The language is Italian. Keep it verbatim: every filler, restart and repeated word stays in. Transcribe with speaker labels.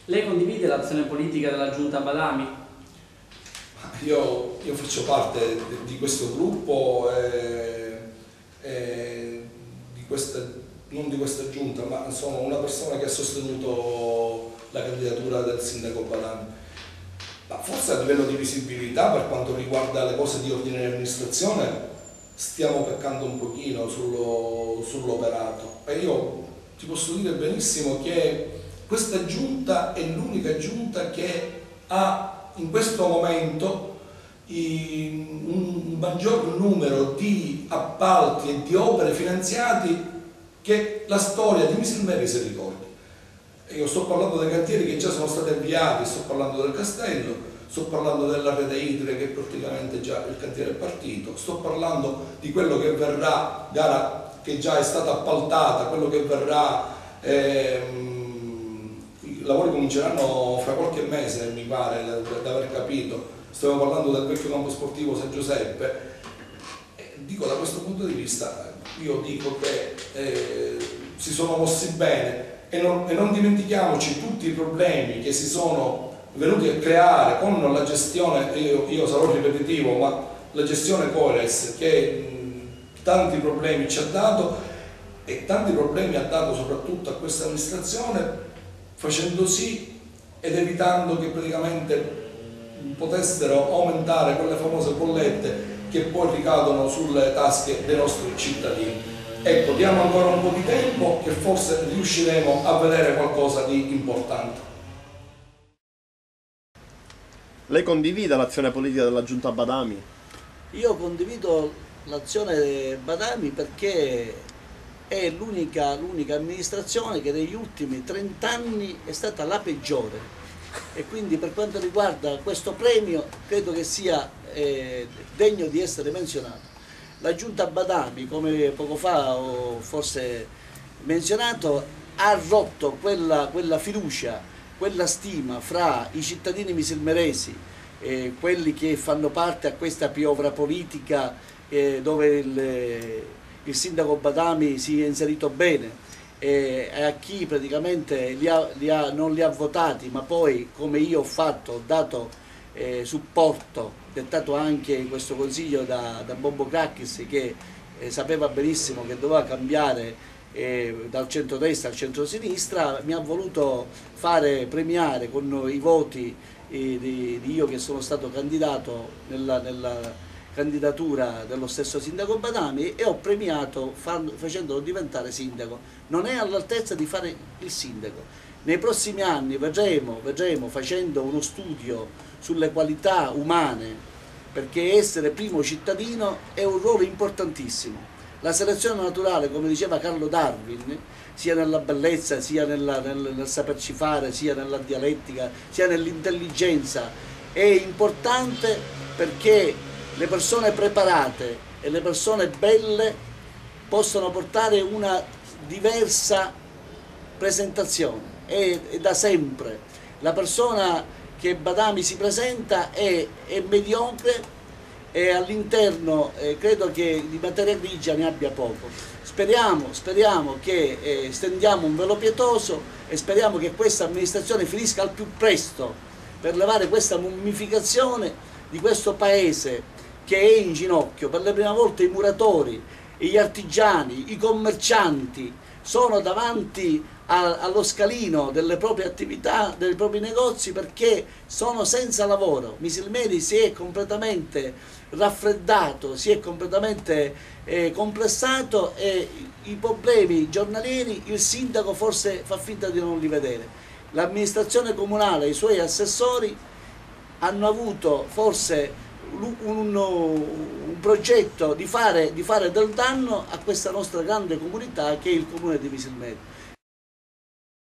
Speaker 1: Lei condivide l'azione politica della Giunta Badami?
Speaker 2: Io, io faccio parte di questo gruppo e, e di questa, non di questa giunta, ma sono una persona che ha sostenuto la candidatura del sindaco Badami. Ma forse a livello di visibilità, per quanto riguarda le cose di ordine di amministrazione, stiamo peccando un pochino sullo, sull'operato. E io ti posso dire benissimo che questa giunta è l'unica giunta che ha in questo momento i, un maggior numero di appalti e di opere finanziati che la storia di Misilmeri ricordi. Io sto parlando dei cantieri che già sono stati avviati, sto parlando del castello, sto parlando della rete idrica che praticamente già il cantiere è partito, sto parlando di quello che verrà, gara che già è stata appaltata, quello che verrà, ehm, i lavori cominceranno fra qualche mese, mi pare, da aver capito. Stiamo parlando del vecchio campo sportivo San Giuseppe. E dico, da questo punto di vista, io dico che eh, si sono mossi bene e non, e non dimentichiamoci tutti i problemi che si sono venuti a creare con la gestione, io, io sarò ripetitivo, ma la gestione Cores che mh, tanti problemi ci ha dato e tanti problemi ha dato soprattutto a questa amministrazione, facendo sì ed evitando che praticamente potessero aumentare quelle famose bollette che poi ricadono sulle tasche dei nostri cittadini. Ecco, diamo ancora un po' di tempo che forse riusciremo a vedere qualcosa di importante.
Speaker 3: Lei condivide l'azione politica della Giunta Badami?
Speaker 4: Io condivido l'azione Badami perché è l'unica l'unica amministrazione che negli ultimi trent'anni è stata la peggiore. E quindi per quanto riguarda questo premio credo che sia eh, degno di essere menzionato. La Giunta Badami, come poco fa ho forse menzionato, ha rotto quella, quella fiducia, quella stima fra i cittadini misilmeresi, eh, quelli che fanno parte a questa piovra politica eh, dove il, il sindaco Badami si è inserito bene, e a chi praticamente li ha, li ha, non li ha votati, ma poi come io ho fatto, ho dato eh, supporto, dettato anche in questo consiglio da, da Bobbo Crackis, che eh, sapeva benissimo che doveva cambiare eh, dal centrodestra al centrosinistra, mi ha voluto fare premiare con i voti eh, di, di io che sono stato candidato nella, nella candidatura dello stesso sindaco Badami, e ho premiato facendolo diventare sindaco. Non è all'altezza di fare il sindaco. Nei prossimi anni vedremo, vedremo facendo uno studio sulle qualità umane, perché essere primo cittadino è un ruolo importantissimo. La selezione naturale, come diceva Carlo Darwin, sia nella bellezza, sia nella, nel, nel saperci fare, sia nella dialettica, sia nell'intelligenza, è importante perché le persone preparate e le persone belle possono portare una diversa presentazione. E, e da sempre la persona che Badami si presenta è, è mediocre e all'interno eh, credo che di materia grigia ne abbia poco. Speriamo, speriamo che eh, stendiamo un velo pietoso e speriamo che questa amministrazione finisca al più presto per levare questa mummificazione di questo paese che è in ginocchio. Per la prima volta i muratori, gli artigiani, i commercianti sono davanti a, allo scalino delle proprie attività, dei propri negozi, perché sono senza lavoro. Misilmeri si è completamente raffreddato, si è completamente eh, complessato, e i problemi giornalieri il sindaco forse fa finta di non li vedere. L'amministrazione comunale e i suoi assessori hanno avuto forse Un, un, un progetto di fare, di fare del danno a questa nostra grande comunità che è il comune di Misilmeri.